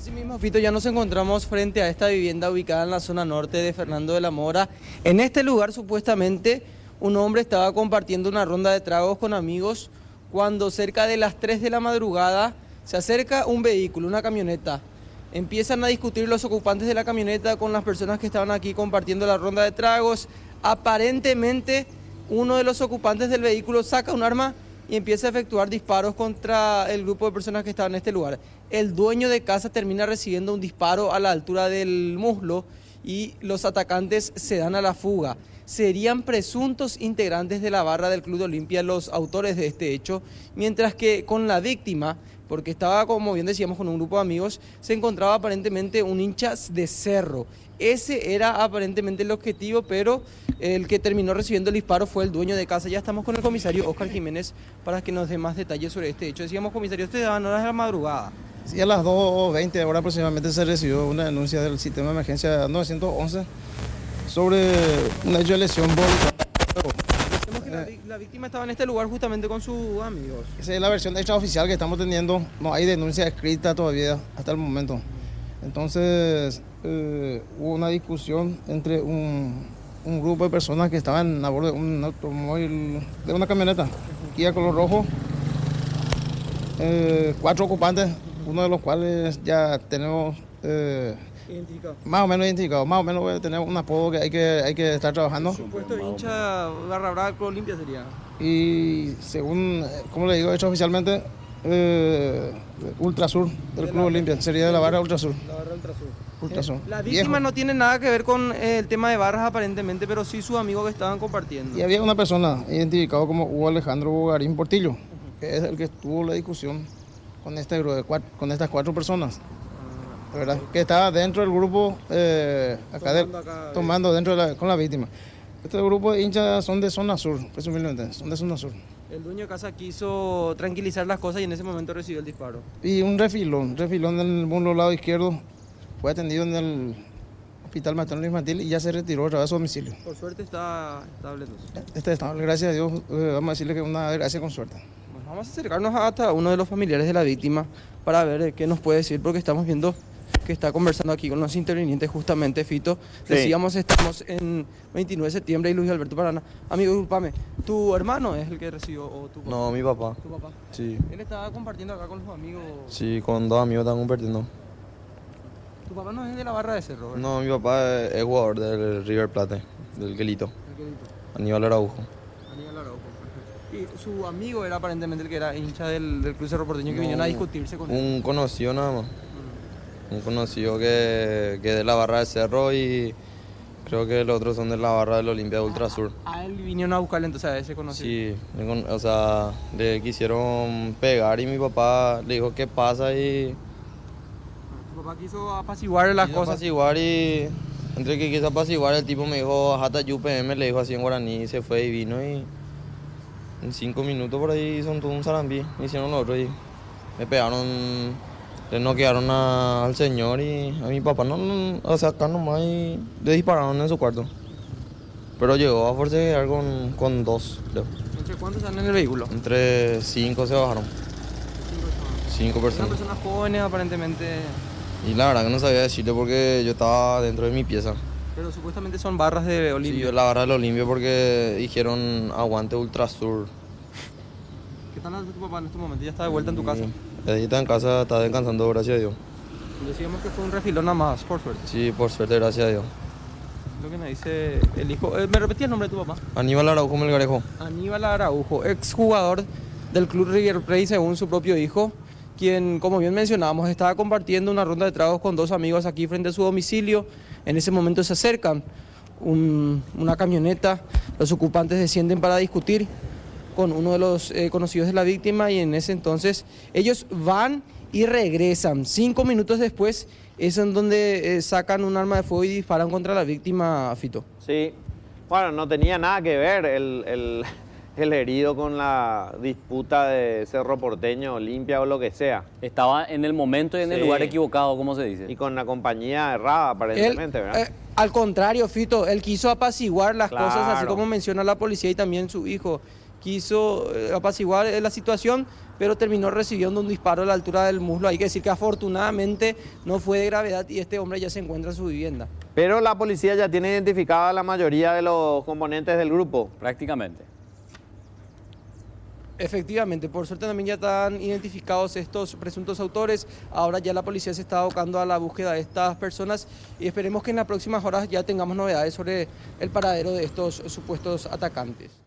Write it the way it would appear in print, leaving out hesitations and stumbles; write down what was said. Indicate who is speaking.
Speaker 1: Así mismo, Fito, ya nos encontramos frente a esta vivienda ubicada en la zona norte de Fernando de la Mora. En este lugar, supuestamente, un hombre estaba compartiendo una ronda de tragos con amigos cuando cerca de las 3 de la madrugada se acerca un vehículo, una camioneta. Empiezan a discutir los ocupantes de la camioneta con las personas que estaban aquí compartiendo la ronda de tragos. Aparentemente, uno de los ocupantes del vehículo saca un arma y empieza a efectuar disparos contra el grupo de personas que estaban en este lugar. El dueño de casa termina recibiendo un disparo a la altura del muslo y los atacantes se dan a la fuga. Serían presuntos integrantes de la barra del Club de Olimpia los autores de este hecho, mientras que con la víctima, porque estaba, como bien decíamos, con un grupo de amigos, se encontraba aparentemente un hincha de Cerro. Ese era aparentemente el objetivo, pero el que terminó recibiendo el disparo fue el dueño de casa. Ya estamos con el comisario Oscar Jiménez para que nos dé más detalles sobre este hecho. Decíamos, comisario, ustedes daban horas de la madrugada.
Speaker 2: Sí, a las 2:20 horas aproximadamente se recibió una denuncia del sistema de emergencia 911 sobre un hecho de lesión voluntaria.
Speaker 1: Decimos que la víctima estaba en este lugar justamente con sus amigos.
Speaker 2: Esa es la versión extraoficial que estamos teniendo. No hay denuncia escrita todavía hasta el momento. Entonces hubo una discusión entre un grupo de personas que estaban a bordo de un automóvil, de una camioneta, Kia color rojo. 4 ocupantes, uno de los cuales ya tenemos más o menos identificado. Más o menos tenemos un apodo que hay que estar trabajando.
Speaker 1: Supuesto hincha barra brava del Club Olimpia sería.
Speaker 2: Y según, como le digo, extraoficialmente, Ultrasur del Club Olimpia, sería de la barra Ultrasur.
Speaker 1: La barra Ultrasur.
Speaker 2: Ultrasur.
Speaker 1: La víctima no tiene nada que ver con el tema de barras aparentemente, pero sí sus amigos que estaban compartiendo.
Speaker 2: Y había una persona identificada como Hugo Alejandro Bogarín Portillo, que es el que tuvo la discusión con estas 4 personas, ¿verdad? Que estaba dentro del grupo, tomando con la víctima. Este grupo de hinchas son de zona sur, presumiblemente, son de zona sur.
Speaker 1: El dueño de casa quiso tranquilizar las cosas y en ese momento recibió el disparo.
Speaker 2: Y un refilón en el muslo lado izquierdo, fue atendido en el hospital materno infantil y ya se retiró otra vez a su domicilio.
Speaker 1: Por suerte está estable entonces.
Speaker 2: Está estable, gracias a Dios, vamos a decirle que una gracia con suerte.
Speaker 1: Bueno, vamos a acercarnos hasta uno de los familiares de la víctima para ver qué nos puede decir, porque estamos viendo que está conversando aquí con los intervinientes justamente, Fito. Sí. Decíamos, estamos en 29 de septiembre y Luis Alberto Parana. Amigo, discúlpame, ¿tu hermano es el que recibió o tu papá?
Speaker 3: No, mi papá.
Speaker 1: ¿Tu papá?
Speaker 3: Sí.
Speaker 1: ¿Él estaba compartiendo acá con los amigos?
Speaker 3: Sí, con 2 amigos están compartiendo.
Speaker 1: ¿Tu papá no es de la barra de Cerro, verdad?
Speaker 3: No, mi papá es jugador del River Plate, del Quelito. Aníbal Araujo.
Speaker 1: Aníbal Araujo, perfecto. Y su amigo era aparentemente el que era hincha del Club Cerro Porteño, que vinieron a discutirse con él.
Speaker 3: Un conocido nada más. Un conocido que es de la barra de Cerro y creo que los otros son de la barra del Olimpia de Ultrasur.
Speaker 1: A él vinieron a buscarle entonces a ese conocido.
Speaker 3: Sí, o sea, le quisieron pegar y mi papá le dijo qué pasa y...
Speaker 1: Tu papá quiso apaciguar las cosas.
Speaker 3: Apaciguar y entre que quiso apaciguar el tipo me dijo Hata UPM, le dijo así en guaraní y se fue y vino y en 5 minutos por ahí son todo un zarambí, me hicieron lo otro y me pegaron, le noquearon al señor y a mi papá o sea, acá nomás y le dispararon en su cuarto. Pero llegó a forcejear con 2, creo.
Speaker 1: ¿Entre cuántos están en el vehículo?
Speaker 3: Entre 5 se bajaron. 5 personas.
Speaker 1: Eran personas jóvenes aparentemente.
Speaker 3: Y la verdad que no sabía decirte porque yo estaba dentro de mi pieza.
Speaker 1: Pero supuestamente son barras de Olimpia.
Speaker 3: Sí, yo la barra del Olimpia porque dijeron aguante Ultrasur.
Speaker 1: ¿Qué tal tu papá en este momento? ¿Ya está de vuelta en tu casa?
Speaker 3: Ahí está en casa, está descansando, gracias a Dios.
Speaker 1: Decíamos que fue un refilón nada más, por suerte.
Speaker 3: Sí, por suerte, gracias a Dios.
Speaker 1: Lo que me dice el hijo. ¿Me repetía el nombre de tu papá?
Speaker 3: Aníbal Araujo Melgarejo.
Speaker 1: Aníbal Araujo, exjugador del Club River Plate según su propio hijo, quien, como bien mencionábamos, estaba compartiendo una ronda de tragos con 2 amigos aquí frente a su domicilio. En ese momento se acercan una camioneta, los ocupantes descienden para discutir con uno de los conocidos de la víctima y en ese entonces ellos van y regresan. 5 minutos después es en donde sacan un arma de fuego y disparan contra la víctima, Fito.
Speaker 4: Sí, bueno, no tenía nada que ver el herido con la disputa de Cerro Porteño, Olimpia o lo que sea.
Speaker 5: Estaba en el momento y en el lugar equivocado, como se dice.
Speaker 4: Y con la compañía errada, aparentemente, ¿verdad?
Speaker 1: Al contrario, Fito, él quiso apaciguar las cosas, así como menciona la policía y también su hijo, quiso apaciguar la situación, pero terminó recibiendo un disparo a la altura del muslo. Hay que decir que afortunadamente no fue de gravedad y este hombre ya se encuentra en su vivienda.
Speaker 4: Pero la policía ya tiene identificada a la mayoría de los componentes del grupo.
Speaker 5: Prácticamente.
Speaker 1: Efectivamente, por suerte también ya están identificados estos presuntos autores. Ahora ya la policía se está abocando a la búsqueda de estas personas y esperemos que en las próximas horas ya tengamos novedades sobre el paradero de estos supuestos atacantes.